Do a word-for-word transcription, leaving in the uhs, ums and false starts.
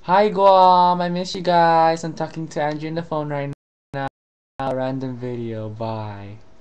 Hi Guam, I miss you guys. I'm talking to Angie on the phone right now. Random video. Bye.